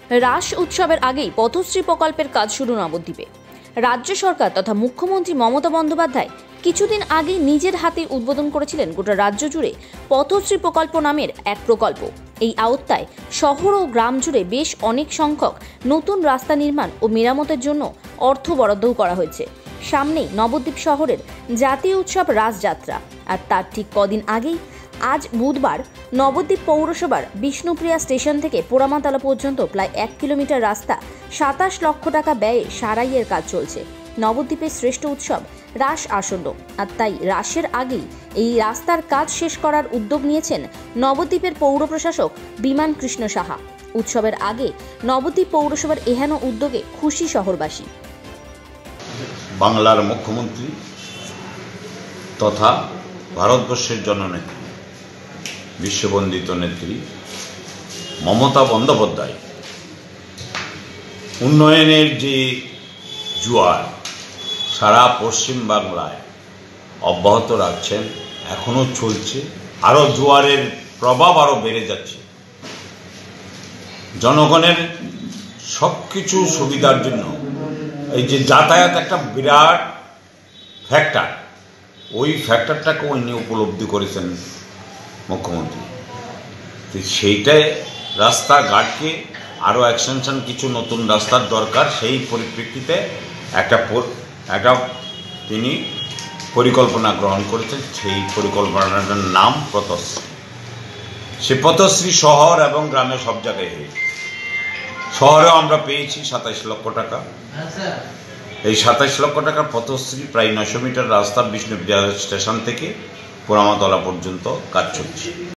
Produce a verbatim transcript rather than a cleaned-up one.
রাস উৎসবের আগেই পথশ্রী প্রকল্পের কাজ শুরু নবদ্বীপে। রাজ্য সরকার তথা মুখ্যমন্ত্রী মমতা বন্দ্যোপাধ্যায় কিছুদিন আগে নিজের হাতে উদ্বোধন করেছিলেন গোটা রাজ্য জুড়ে পথশ্রী প্রকল্প নামের এক প্রকল্প। এই আওতায় শহর ও গ্রাম জুড়ে বেশ অনেক সংখ্যক নতুন রাস্তা নির্মাণ ও মেরামতের জন্য অর্থ বরাদ্দও করা হয়েছে। সামনেই নবদ্বীপ শহরের জাতীয় উৎসব রাসযাত্রা, আর তার ঠিক কদিন আগেই আজ বুধবার নবদ্বীপ পৌরসভার বিষ্ণুপ্রিয়া স্টেশন থেকে পোড়ামাতলা পর্যন্ত প্রায় এক কিলোমিটার রাস্তা সাতাশ লক্ষ টাকা ব্যয়ে সারাইয়ের কাজ চলছে। নবদ্বীপের শ্রেষ্ঠ উৎসব রাস আসন্ন, আর তাই রাসের আগেই এই রাস্তার কাজ শেষ করার উদ্যোগ নিয়েছেন নবদ্বীপের পৌর প্রশাসক বিমান কৃষ্ণ সাহা। উৎসবের আগে নবদ্বীপ পৌরসভার এহেন উদ্যোগে খুশি শহরবাসী। বাংলার মুখ্যমন্ত্রী তথা ভারতবর্ষের জননেত্রী, বিশ্ববন্দিত নেত্রী মমতা বন্দ্যোপাধ্যায় উন্নয়নের যে জোয়ার সারা পশ্চিম বাংলায় অব্যাহত রাখছেন, এখনো চলছে, আরও জোয়ারের প্রভাব আরও বেড়ে যাচ্ছে। জনগণের সব কিছু সুবিধার জন্য এই যে যাতায়াত একটা বিরাট ফ্যাক্টর, ওই ফ্যাক্টরটাকে উনি উপলব্ধি করেছেন মুখ্যমন্ত্রী। সেইটাই রাস্তাঘাটকে আরও এক্সটেনশন, কিছু নতুন রাস্তার দরকার। সেই পরিপ্রেক্ষিতে একটা একটা তিনি পরিকল্পনা গ্রহণ করেছেন। সেই পরিকল্পনাটার নাম পথশ্রী। সে পথশ্রী শহর এবং গ্রামে সব জায়গায় হয়েছে। শহরেও আমরা পেয়েছি সাতাইশ লক্ষ টাকা। এই সাতাইশ লক্ষ টাকার পথশ্রী প্রায় নশো মিটার রাস্তা বিষ্ণুপ্রিয়া স্টেশন থেকে পোড়ামাতলা পর্যন্ত কাজ চলছে।